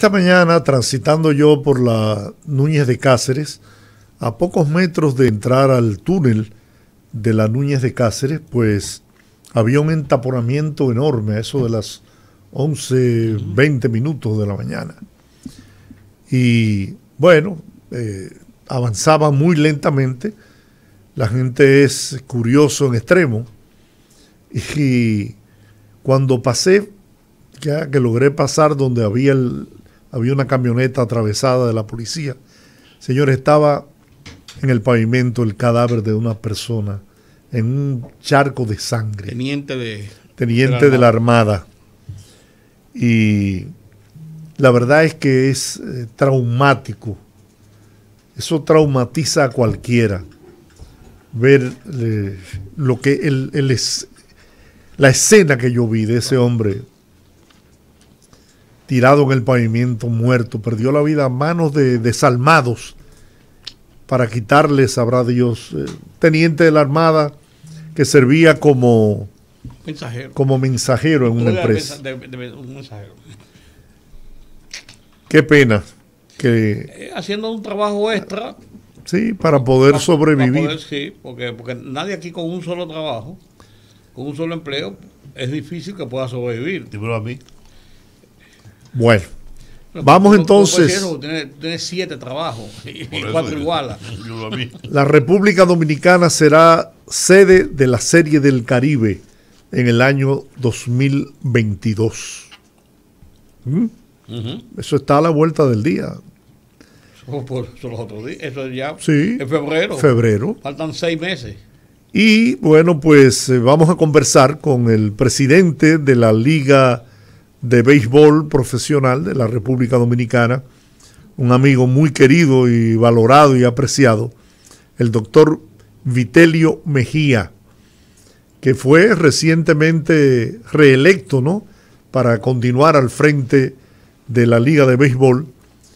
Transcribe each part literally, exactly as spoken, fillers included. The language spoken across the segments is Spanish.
esta mañana, transitando yo por la Núñez de Cáceres, a pocos metros de entrar al túnel de la Núñez de Cáceres, pues había un entaponamiento enorme a eso de las once, veinte minutos de la mañana. Y bueno, eh, avanzaba muy lentamente. La gente es curioso en extremo. Y cuando pasé, ya que logré pasar donde había, el, había una camioneta atravesada de la policía, señores, estaba en el pavimento el cadáver de una persona en un charco de sangre. Teniente de, Teniente de, la de la Armada. Y la verdad es que es eh, traumático. Eso traumatiza a cualquiera. Ver eh, lo que el, el es, la escena que yo vi de ese hombre tirado en el pavimento, muerto, perdió la vida a manos de desalmados para quitarle, sabrá Dios, eh, teniente de la Armada que servía como mensajero, como mensajero en una empresa. De, de, de, un mensajero. Qué pena que eh, haciendo un trabajo extra. Sí, para poder para, sobrevivir. Para poder, sí, porque, porque nadie aquí con un solo trabajo, con un solo empleo, es difícil que pueda sobrevivir. Dímelo a mí. Bueno, pero vamos tú, entonces. Tú tienes, tienes siete trabajos y, y cuatro igualas. La República Dominicana será sede de la Serie del Caribe en el año dos mil veintidós. ¿Mm? Uh-huh. Eso está a la vuelta del día. Por los otros días, eso es ya sí, en febrero. Febrero. Faltan seis meses. Y bueno, pues eh, vamos a conversar con el presidente de la Liga de Béisbol Profesional de la República Dominicana, un amigo muy querido y valorado y apreciado, el doctor Vitelio Mejía, que fue recientemente reelecto, ¿no?, para continuar al frente de la Liga de Béisbol,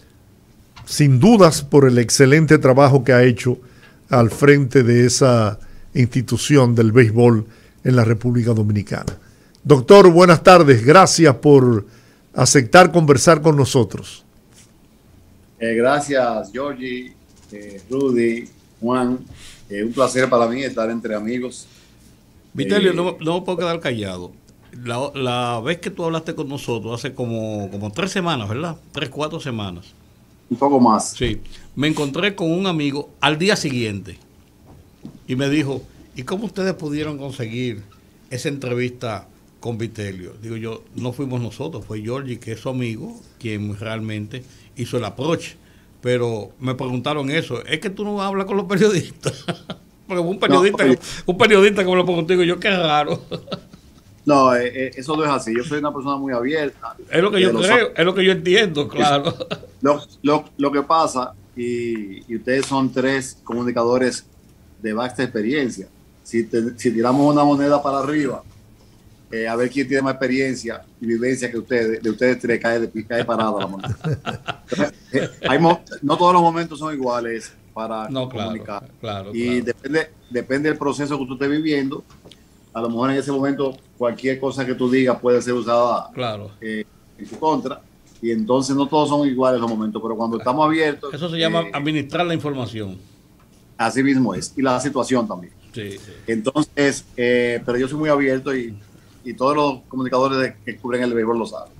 sin dudas por el excelente trabajo que ha hecho al frente de esa institución del béisbol en la República Dominicana. Doctor, buenas tardes. Gracias por aceptar conversar con nosotros. Eh, gracias, Georgie, eh, Rudy, Juan. Eh, un placer para mí estar entre amigos. Vitelio, eh, no, no me puedo quedar callado. La, la vez que tú hablaste con nosotros hace como, como tres semanas, ¿verdad? Tres, cuatro semanas. Un poco más. Sí. Me encontré con un amigo al día siguiente y me dijo, ¿y cómo ustedes pudieron conseguir esa entrevista con Vitelio? Digo yo, no fuimos nosotros, fue Georgie, que es su amigo, quien realmente hizo el approach. Pero me preguntaron eso, ¿es que tú no hablas con los periodistas? Porque un periodista, no, un periodista que me lo preguntó, digo yo, qué raro. No, eh, eso no es así. Yo soy una persona muy abierta. Es lo que yo creo, es lo que yo entiendo, claro. Lo, lo, lo que pasa, y, y ustedes son tres comunicadores de vasta experiencia. Si, te, si tiramos una moneda para arriba, eh, a ver quién tiene más experiencia y vivencia que ustedes, de ustedes tres cae, de, cae parada la moneda. Entonces, eh, hay mo, no todos los momentos son iguales para no, claro, comunicar. Claro, y claro. depende, depende del proceso que tú estés viviendo. A lo mejor en ese momento cualquier cosa que tú digas puede ser usada claro. eh, en tu contra, y entonces no todos son iguales los momentos, pero cuando estamos abiertos... Eso se llama eh, administrar la información. Así mismo es, y la situación también. Sí, sí. Entonces, eh, pero yo soy muy abierto y, y todos los comunicadores de, que cubren el béisbol lo saben.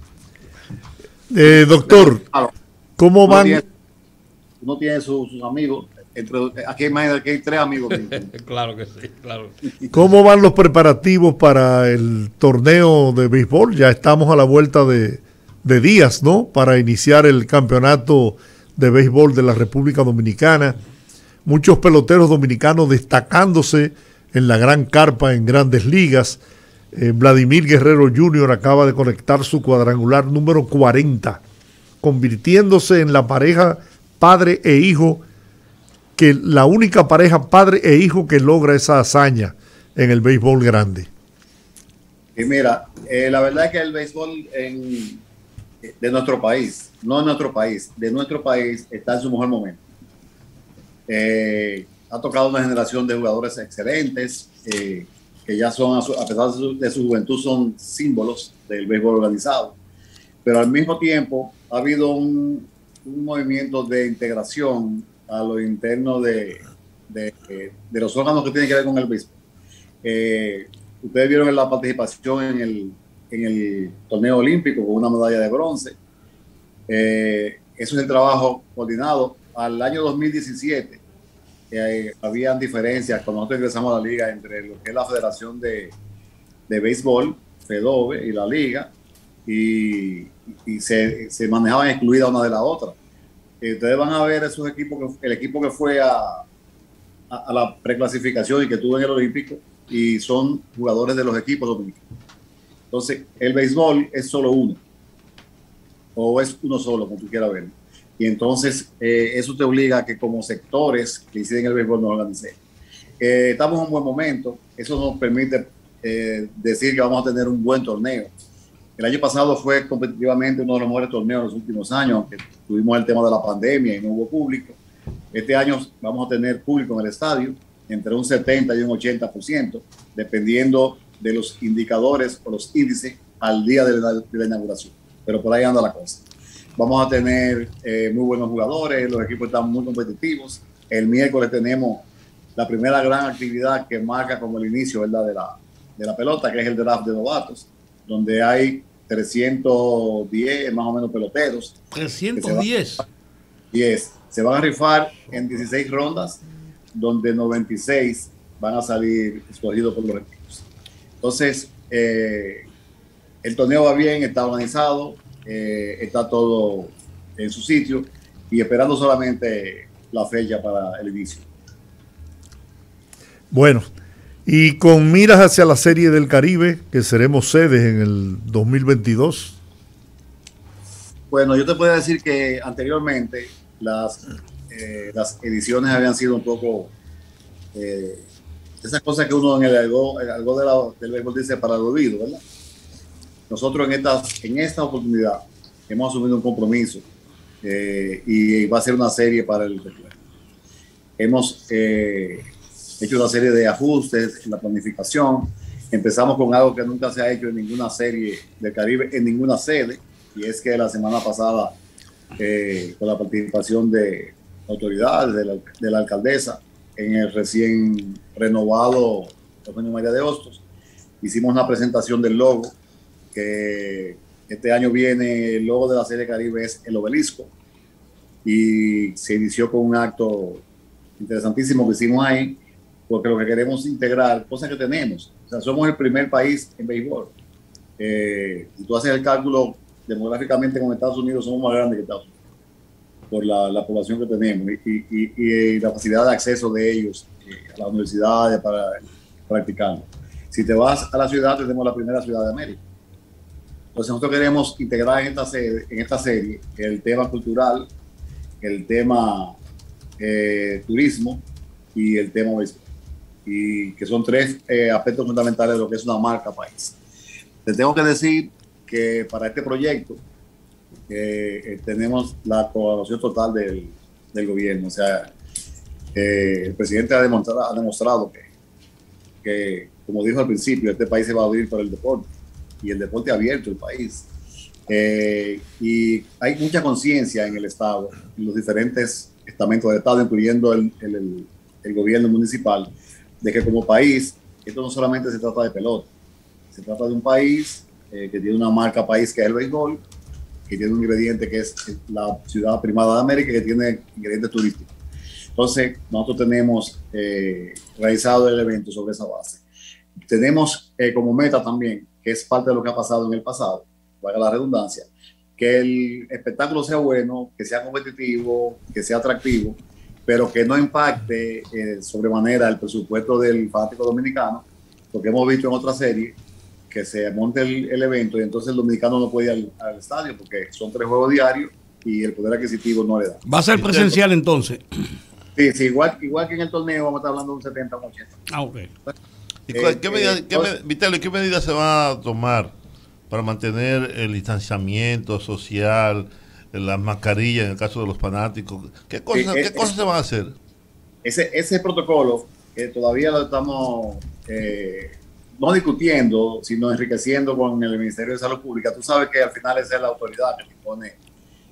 Eh, doctor, pero, claro, ¿cómo van? Uno tiene, uno tiene sus, sus amigos. Entre, aquí hay, hay tres amigos. Claro que sí, claro. ¿Cómo van los preparativos para el torneo de béisbol? Ya estamos a la vuelta de, de días, ¿no?, para iniciar el campeonato de béisbol de la República Dominicana. Muchos peloteros dominicanos destacándose en la gran carpa en Grandes Ligas. Eh, Vladimir Guerrero junior acaba de conectar su cuadrangular número cuarenta, convirtiéndose en la pareja padre e hijo que la única pareja padre e hijo que logra esa hazaña en el béisbol grande. Y mira, eh, la verdad es que el béisbol en, de nuestro país, no de nuestro país, de nuestro país está en su mejor momento. Eh, ha tocado una generación de jugadores excelentes, eh, que ya son, a, su, a pesar de su, de su juventud, son símbolos del béisbol organizado. Pero al mismo tiempo, ha habido un, un movimiento de integración a lo interno de, de, de los órganos que tienen que ver con el béisbol. Eh, ustedes vieron la participación en el, en el torneo olímpico con una medalla de bronce. Eh, eso es el trabajo coordinado. Al año dos mil diecisiete eh, habían diferencias cuando nosotros ingresamos a la liga entre lo que es la Federación de, de Béisbol, FEDOBE, y la liga, y, y se, se manejaban excluidas una de la otra. Eh, ustedes van a ver esos equipos, que, el equipo que fue a, a, a la preclasificación y que estuvo en el Olímpico, y son jugadores de los equipos dominicanos. Entonces, el béisbol es solo uno, o es uno solo, como tú quieras verlo. Y entonces, eh, eso te obliga a que como sectores que inciden en el béisbol nos organicemos. Eh, estamos en un buen momento, eso nos permite eh, decir que vamos a tener un buen torneo. El año pasado fue competitivamente uno de los mejores torneos de los últimos años, aunque tuvimos el tema de la pandemia y no hubo público. Este año vamos a tener público en el estadio, entre un setenta y un ochenta por ciento, dependiendo de los indicadores o los índices al día de la, de la inauguración. Pero por ahí anda la cosa. Vamos a tener eh, muy buenos jugadores, los equipos están muy competitivos. El miércoles tenemos la primera gran actividad que marca como el inicio, ¿verdad?, de la, de la pelota, que es el draft de novatos, donde hay trescientos diez más o menos peloteros. trescientos diez. diez. Se van a rifar en dieciséis rondas, donde noventa y seis van a salir escogidos por los equipos. Entonces, eh, el torneo va bien, está organizado, eh, está todo en su sitio y esperando solamente la fecha para el inicio. Bueno, y con miras hacia la Serie del Caribe, que seremos sedes en el dos mil veintidós. Bueno, yo te puedo decir que anteriormente las, eh, las ediciones habían sido un poco eh, esas cosas que uno en el algo, el algo de la, del béisbol dice para el olvido, ¿verdad? Nosotros en esta, en esta oportunidad hemos asumido un compromiso eh, y va a ser una serie para el recuerdo. Hemos eh, hecho una serie de ajustes en la planificación. Empezamos con algo que nunca se ha hecho en ninguna serie del Caribe, en ninguna sede, y es que la semana pasada, eh, con la participación de autoridades, de la, de la alcaldesa, en el recién renovado Eugenio María de Hostos, hicimos una presentación del logo, que este año viene el logo de la Serie Caribe, es el obelisco, y se inició con un acto interesantísimo que hicimos ahí, porque lo que queremos es integrar cosas que tenemos. O sea, somos el primer país en béisbol. Eh, si tú haces el cálculo demográficamente con Estados Unidos, somos más grandes que Estados Unidos, por la, la población que tenemos y, y, y, y la facilidad de acceso de ellos eh, a las universidades para practicar. Si te vas a la ciudad, tenemos la primera ciudad de América. Entonces nosotros queremos integrar en esta, serie, en esta serie el tema cultural, el tema eh, turismo y el tema béisbol, y que son tres eh, aspectos fundamentales de lo que es una marca país. Te tengo que decir que para este proyecto eh, eh, tenemos la colaboración total del, del gobierno. O sea, eh, el presidente ha demostrado, ha demostrado que, que, como dijo al principio, este país se va a abrir por el deporte, y el deporte ha abierto el país. Eh, y hay mucha conciencia en el Estado, en los diferentes estamentos del Estado, incluyendo el, el, el, el gobierno municipal, de que como país, esto no solamente se trata de pelota, se trata de un país eh, que tiene una marca país que es el béisbol, que tiene un ingrediente que es la ciudad primada de América, que tiene ingredientes turísticos. Entonces, nosotros tenemos eh, realizado el evento sobre esa base. Tenemos eh, como meta también, que es parte de lo que ha pasado en el pasado, valga la redundancia, que el espectáculo sea bueno, que sea competitivo, que sea atractivo, pero que no impacte eh, sobremanera el presupuesto del fanático dominicano, porque hemos visto en otra serie que se monte el, el evento y entonces el dominicano no puede ir al, al estadio porque son tres juegos diarios y el poder adquisitivo no le da. ¿Va a ser presencial entonces? Sí, sí, igual, igual que en el torneo vamos a estar hablando de un setenta o un ochenta. Ah, ok. ¿Y cuál, qué, medida, eh, qué, eh, Vitelio, ¿qué medidas se van a tomar para mantener el distanciamiento social, las mascarillas en el caso de los fanáticos? ¿Qué cosas, eh, ¿qué cosas se van a hacer? Ese, ese protocolo que todavía lo estamos eh, no discutiendo, sino enriqueciendo con el Ministerio de Salud Pública. Tú sabes que al final esa es la autoridad que impone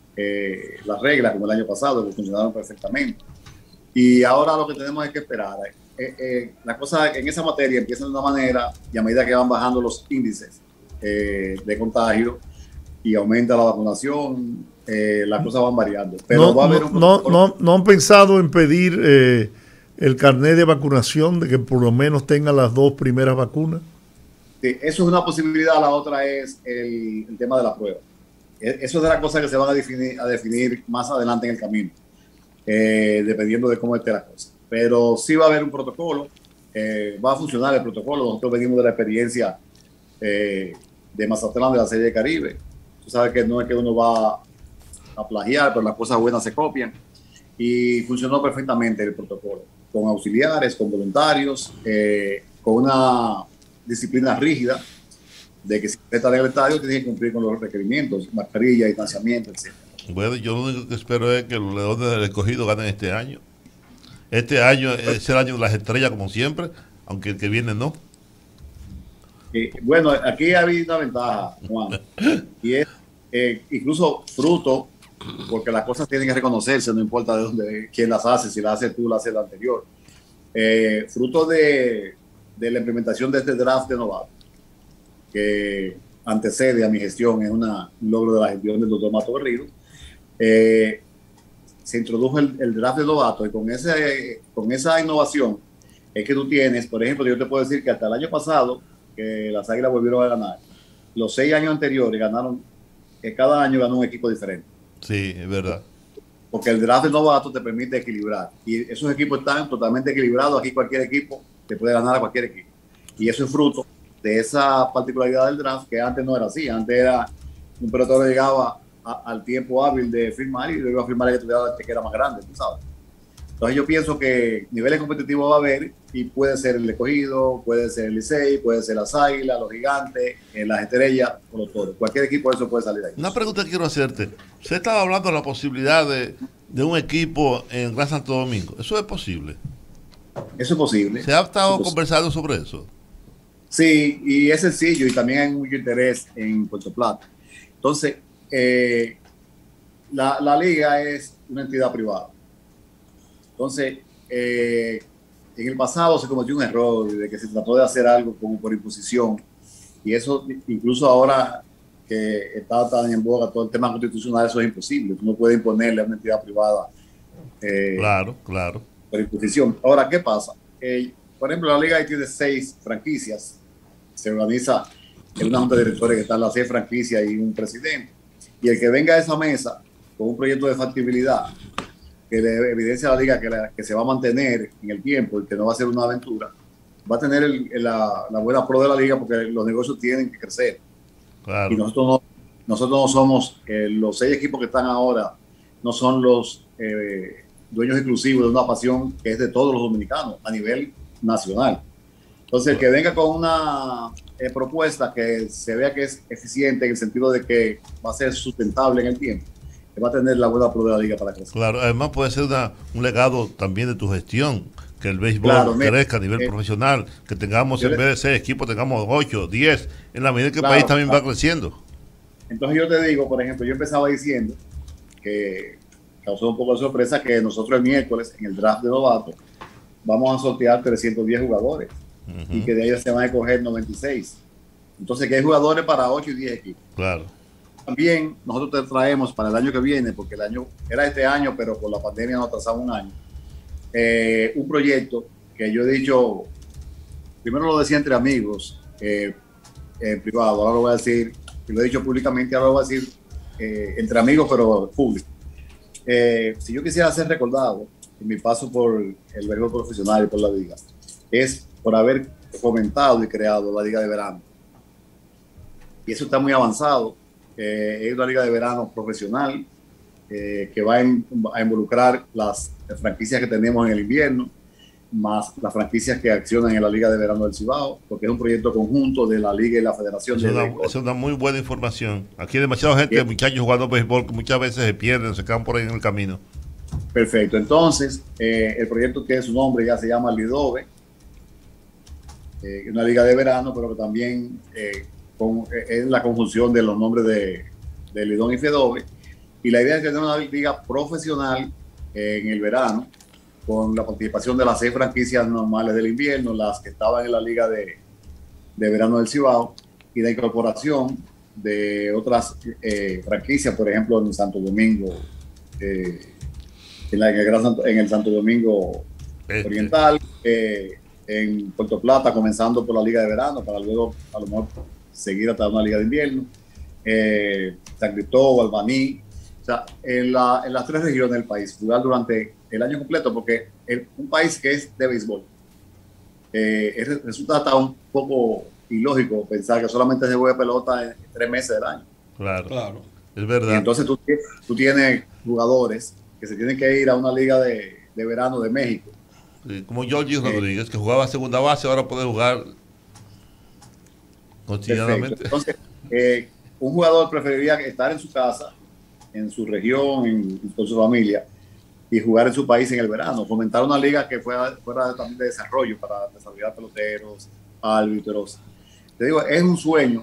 eh, las reglas como el año pasado, que funcionaron perfectamente. Y ahora lo que tenemos es que esperar. Eh, eh, las cosas en esa materia empiezan de una manera y a medida que van bajando los índices eh, de contagio y aumenta la vacunación, eh, las cosas van variando. Pero no, va a haber un no, no, no han pensado en pedir eh, el carnet de vacunación, de que por lo menos tenga las dos primeras vacunas. Sí, eso es una posibilidad. La otra es el, el tema de la prueba. Eso es de las cosas que se van a definir, a definir más adelante en el camino, eh, dependiendo de cómo esté la cosa. Pero sí va a haber un protocolo, eh, va a funcionar el protocolo. Nosotros venimos de la experiencia eh, de Mazatlán, de la Serie de Caribe. Tú sabes que no es que uno va a plagiar, pero las cosas buenas se copian. Y funcionó perfectamente el protocolo, con auxiliares, con voluntarios, eh, con una disciplina rígida de que si usted está en el estadio tiene que cumplir con los requerimientos, mascarilla, distanciamiento, etcétera. Bueno, yo lo único que espero es que los Leones del Escogido ganen este año. Este año es el año de las estrellas, como siempre, aunque el que viene no. Eh, bueno, aquí ha habido una ventaja, Juan, y es eh, incluso fruto, porque las cosas tienen que reconocerse, no importa de dónde, quién las hace, si las hace tú, las hace el anterior. Eh, fruto de, de la implementación de este draft de novatos, que antecede a mi gestión, es una, un logro de la gestión del doctor Mato Garrido. Eh, se introdujo el, el draft de novatos y con, ese, con esa innovación es que tú tienes, por ejemplo, yo te puedo decir que hasta el año pasado, que las Águilas volvieron a ganar, los seis años anteriores ganaron, que cada año ganó un equipo diferente. Sí, es verdad. Porque el draft de novatos te permite equilibrar y esos equipos están totalmente equilibrados. Aquí cualquier equipo te puede ganar a cualquier equipo y eso es fruto de esa particularidad del draft, que antes no era así. Antes era un pelotero llegaba a, al tiempo hábil de firmar y luego iba a firmar el que tuviera que era más grande, tú sabes. Entonces yo pienso que niveles competitivos va a haber y puede ser el Escogido, puede ser el Licey, puede ser las Águilas, los Gigantes, eh, las Estrellas o los Toros. Cualquier equipo de eso puede salir ahí. Una pregunta que quiero hacerte. Usted estaba hablando de la posibilidad de, de un equipo en Gran Santo Domingo. ¿Eso es posible? Eso es posible. ¿Se ha estado eso conversando sobre eso? Sí, y es sencillo y también hay mucho interés en Puerto Plata. Entonces, eh, la, la liga es una entidad privada. Entonces, eh, en el pasado se cometió un error de que se trató de hacer algo como por imposición y eso incluso ahora que está tan en boga todo el tema constitucional, eso es imposible. Tú no puedes imponerle a una entidad privada eh, claro, claro. por imposición. Ahora, ¿qué pasa? Eh, por ejemplo, la liga ahí tiene seis franquicias, se organiza en una junta de directores que están las seis franquicias y un presidente, y el que venga a esa mesa con un proyecto de factibilidad que le evidencia a la liga que, la, que se va a mantener en el tiempo y que no va a ser una aventura, va a tener el, la, la buena pro de la liga porque los negocios tienen que crecer. Claro. Y nosotros no, nosotros no somos, eh, los seis equipos que están ahora, no son los eh, dueños exclusivos de una pasión que es de todos los dominicanos a nivel nacional. Entonces, el que venga con una eh, propuesta que se vea que es eficiente en el sentido de que va a ser sustentable en el tiempo, que va a tener la buena pro de la liga para crecer. Claro, además puede ser una, un legado también de tu gestión, que el béisbol claro, crezca a nivel eh, profesional, que tengamos en le, vez de seis equipos, tengamos ocho, diez, en la medida que claro, el país también claro. va creciendo. Entonces yo te digo, por ejemplo, yo empezaba diciendo que causó un poco de sorpresa que nosotros el miércoles en el draft de novatos vamos a sortear trescientos diez jugadores uh-huh. y que de ellos se van a escoger noventa y seis. Entonces que hay jugadores para ocho y diez equipos. Claro. También nosotros te traemos para el año que viene, porque el año era este año, pero por la pandemia nos atrasamos un año, eh, un proyecto que yo he dicho, primero lo decía entre amigos, eh, en privado, ahora lo voy a decir, y lo he dicho públicamente, ahora lo voy a decir eh, entre amigos, pero público. Eh, si yo quisiera ser recordado en mi paso por el béisbol profesional y por la liga, es por haber fomentado y creado la liga de verano. Y eso está muy avanzado. Eh, es una liga de verano profesional eh, que va a, in, a involucrar las franquicias que tenemos en el invierno, más las franquicias que accionan en la liga de verano del Cibao, porque es un proyecto conjunto de la liga y la federación. Es de una, béisbol. Es una muy buena información. Aquí hay demasiada gente, Bien. muchachos jugando béisbol que muchas veces se pierden, se quedan por ahí en el camino. Perfecto. Entonces, eh, el proyecto tiene su nombre, ya se llama Lidove, eh, una liga de verano, pero que también eh, con, eh, es la conjunción de los nombres de, de Lidón y Fedove. Y la idea es tener una liga profesional eh, en el verano, con la participación de las seis franquicias normales del invierno, las que estaban en la liga de, de verano del Cibao, y la incorporación de otras eh, franquicias, por ejemplo, en Santo Domingo, eh, en, la, en, el Gran Santo, en el Santo Domingo este. Oriental, eh, en Puerto Plata, comenzando por la liga de verano, para luego a lo mejor seguir hasta una liga de invierno, eh, San Cristóbal, Baní, o sea, en, la, en las tres regiones del país, jugar durante el año completo, porque el, un país que es de béisbol, eh, es, resulta hasta un poco ilógico pensar que solamente se juega pelota en tres meses del año. Claro, claro. Es verdad. Y entonces tú, tú tienes jugadores que se tienen que ir a una liga de, de verano de México. Sí, como Georgie eh, Rodríguez, que jugaba segunda base, ahora puede jugar continuamente. Entonces, eh, un jugador preferiría estar en su casa, en su región, en, con su familia, y jugar en su país en el verano. Fomentar una liga que fuera, fuera también de desarrollo para desarrollar peloteros, árbitros. Te digo, es un sueño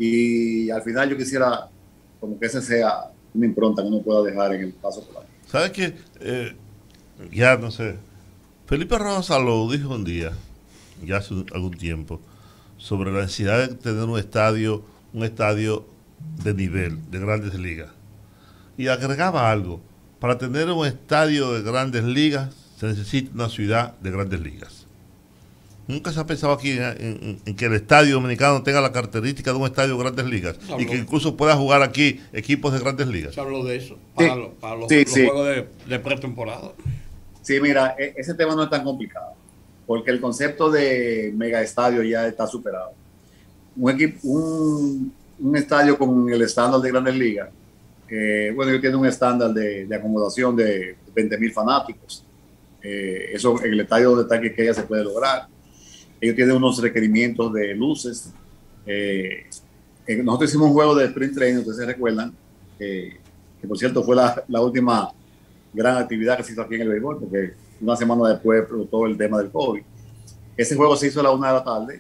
y al final yo quisiera como que ese sea una impronta que uno pueda dejar en el paso por ahí. ¿Sabes qué? Eh, ya no sé. Felipe Rosa lo dijo un día, ya hace algún tiempo, sobre la necesidad de tener un estadio, un estadio de nivel, de grandes ligas. Y agregaba algo. Para tener un estadio de grandes ligas se necesita una ciudad de grandes ligas. Nunca se ha pensado aquí en, en, en que el estadio dominicano tenga la característica de un estadio de grandes ligas y que incluso pueda jugar aquí equipos de grandes ligas. Se habló de eso, para, sí, lo, para los, sí, los sí. juegos de, de pretemporada. Sí, mira, ese tema no es tan complicado, porque el concepto de mega estadio ya está superado. Un, equipo, un, un estadio con el estándar de grandes ligas, eh, bueno, ellos tienen un estándar de, de acomodación de veinte mil fanáticos. Eh, eso en el estadio donde está Quisqueya se puede lograr. Ellos tienen unos requerimientos de luces. Eh, eh, nosotros hicimos un juego de sprint training, ustedes se recuerdan, eh, que por cierto fue la, la última gran actividad que se hizo aquí en el béisbol, porque una semana después todo el tema del COVID. Ese juego se hizo a la una de la tarde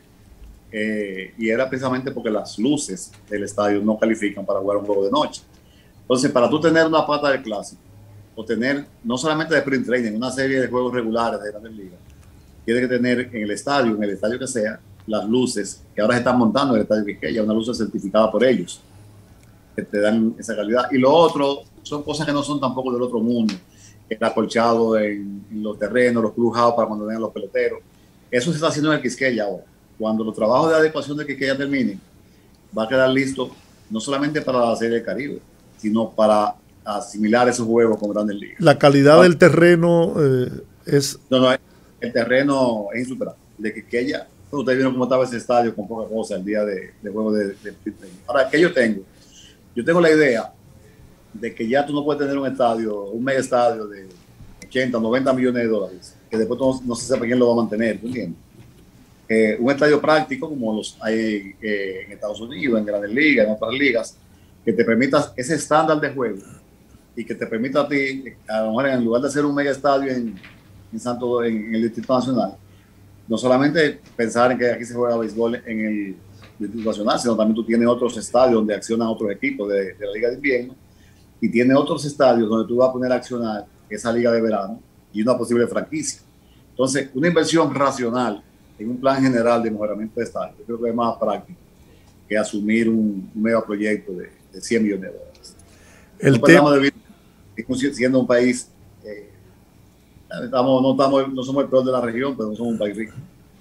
eh, y era precisamente porque las luces del estadio no califican para jugar un juego de noche. Entonces, para tú tener una pata del clásico, o tener no solamente de sprint training, una serie de juegos regulares de grandes ligas, tiene que tener en el estadio, en el estadio que sea, las luces que ahora se están montando en el estadio Quisqueya, una luz certificada por ellos, que te dan esa calidad. Y lo otro son cosas que no son tampoco del otro mundo, el acolchado en, en los terrenos, los clubhouse para cuando vengan los peloteros. Eso se está haciendo en el Quisqueya ahora. Cuando los trabajos de adecuación de Quisqueya terminen, va a quedar listo no solamente para la Serie del Caribe, sino para asimilar esos juegos con grandes ligas. La calidad ah, del terreno eh, es... No, no, el terreno es insuperable. De Quisqueya, ustedes vieron cómo estaba ese estadio con poca cosa el día de, de juego de, de, de Ahora, ¿qué yo tengo? Yo tengo la idea de que ya tú no puedes tener un estadio, un mega estadio de ochenta, noventa millones de dólares, que después no, no se sepa quién lo va a mantener, ¿tú entiendes? Eh, un estadio práctico como los hay eh, en Estados Unidos, en Grandes Ligas, en otras ligas, que te permita ese estándar de juego y que te permita a ti, a lo mejor en lugar de hacer un mega estadio en, en, Santo, en, en el Distrito Nacional, no solamente pensar en que aquí se juega béisbol en el Distrito Nacional, sino también tú tienes otros estadios donde accionan otros equipos de, de la Liga de Invierno y tienes otros estadios donde tú vas a poner a accionar esa Liga de Verano y una posible franquicia. Entonces, una inversión racional en un plan general de mejoramiento de estadio, yo creo que es más práctico que asumir un, un mega proyecto de, de cien millones de dólares. El no tema de vivir, siendo un país, eh, estamos, no, estamos, no somos el peor de la región, pero no somos un país rico.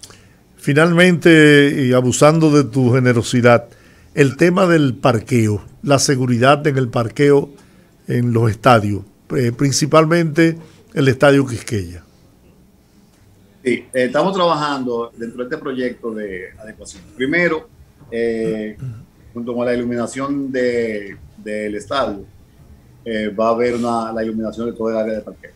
Finalmente, y abusando de tu generosidad, el tema del parqueo, la seguridad en el parqueo en los estadios, eh, principalmente el estadio Quisqueya. Sí, eh, estamos trabajando dentro de este proyecto de adecuación. Primero, eh, junto con la iluminación de, del estadio, eh, va a haber una, la iluminación de todo el área de parqueo.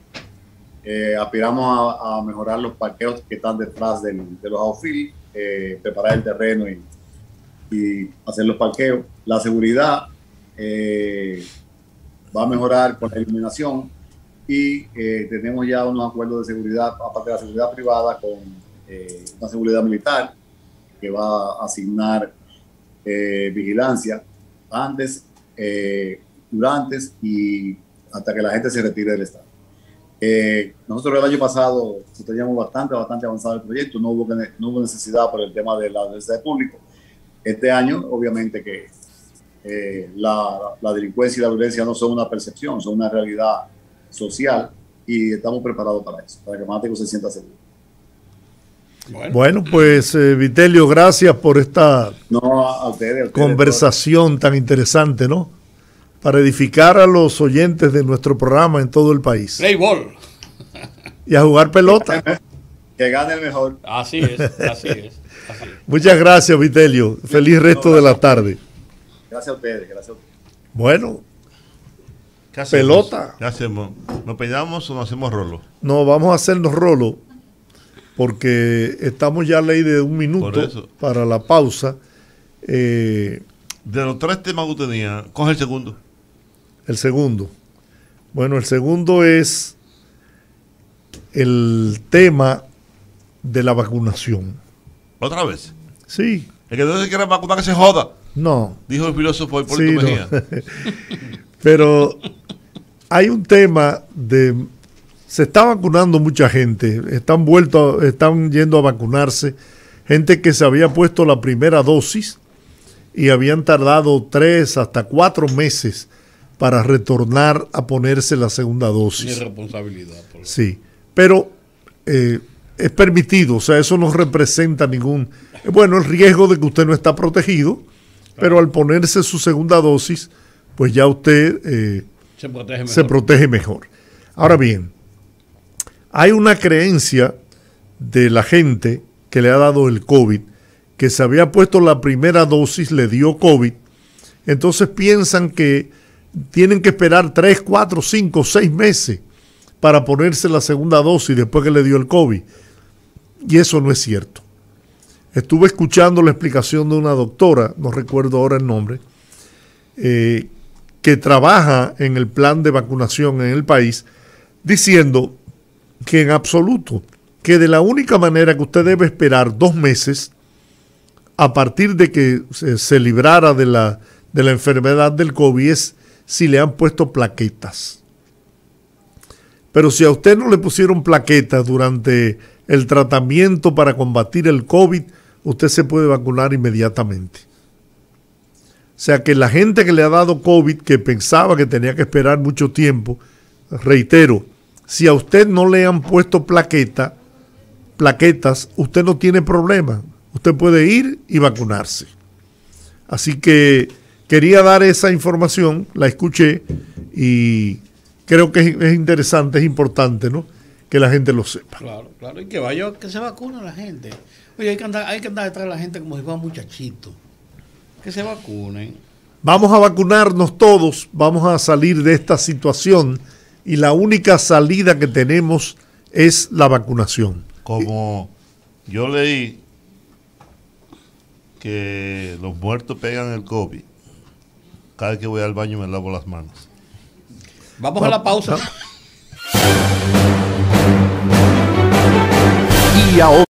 Eh, aspiramos a, a mejorar los parqueos que están detrás del, de los outfield, eh, preparar el terreno y, y hacer los parqueos. La seguridad eh, va a mejorar con la iluminación y eh, tenemos ya unos acuerdos de seguridad, aparte de la seguridad privada, con eh, una seguridad militar que va a asignar eh, vigilancia. Antes, eh, durante y hasta que la gente se retire del estado. Eh, nosotros el año pasado teníamos bastante, bastante avanzado el proyecto, no hubo, no hubo necesidad por el tema de la universidad pública. Este año, obviamente que eh, la, la delincuencia y la violencia no son una percepción, son una realidad social y estamos preparados para eso, para que Fanático se sienta seguro. Bueno, bueno pues eh, Vitelio, gracias por esta no, a ustedes, a ustedes, conversación tan interesante, ¿no? Para edificar a los oyentes de nuestro programa en todo el país. Playball. Y a jugar pelota. Que gane el mejor. Así es, así es. Así es. Muchas gracias, Vitelio. Feliz resto no, de la tarde. Gracias a ustedes, gracias a ustedes. Bueno, ¿qué hacemos? Pelota. ¿Qué hacemos? ¿Nos peinamos o nos hacemos rolo? No, vamos a hacernos rolo porque estamos ya a ley de un minuto para la pausa. Eh, de los tres temas que usted tenía, coge el segundo. El segundo. Bueno, el segundo es el tema de la vacunación. ¿Otra vez? Sí. El que no se quiera vacunar que se joda. No. Dijo el filósofo Hipólito sí, Mejía. No. Pero hay un tema de... Se está vacunando mucha gente. Están vuelto, están yendo a vacunarse. Gente que se había puesto la primera dosis y habían tardado tres hasta cuatro meses para retornar a ponerse la segunda dosis. Mi responsabilidad. Por sí, pero eh, es permitido, o sea, eso no representa ningún... Bueno, el riesgo de que usted no está protegido, claro. Pero al ponerse su segunda dosis, pues ya usted eh, se, protege mejor. se protege mejor. Ahora bien, hay una creencia de la gente que le ha dado el COVID, que se había puesto la primera dosis, le dio COVID, entonces piensan que tienen que esperar tres, cuatro, cinco, seis meses para ponerse la segunda dosis después que le dio el COVID. Y eso no es cierto. Estuve escuchando la explicación de una doctora, no recuerdo ahora el nombre, eh, que trabaja en el plan de vacunación en el país, diciendo que en absoluto, que de la única manera que usted debe esperar dos meses a partir de que se, se librara de la, de la enfermedad del COVID es si le han puesto plaquetas. Pero si a usted no le pusieron plaquetas durante el tratamiento para combatir el COVID, usted se puede vacunar inmediatamente. O sea que la gente que le ha dado COVID, que pensaba que tenía que esperar mucho tiempo, reitero, si a usted no le han puesto plaqueta, plaquetas, usted no tiene problema. Usted puede ir y vacunarse. Así que quería dar esa información, la escuché y creo que es, es interesante, es importante, ¿no? Que la gente lo sepa. Claro, claro, y que vaya, que se vacune la gente. Oye, hay que andar, hay que andar detrás de la gente como si fuera muchachito. Que se vacunen. Vamos a vacunarnos todos, vamos a salir de esta situación y la única salida que tenemos es la vacunación. Como yo leí que los muertos pegan el COVID, cada vez que voy al baño me lavo las manos. Vamos a la pausa. Y ahora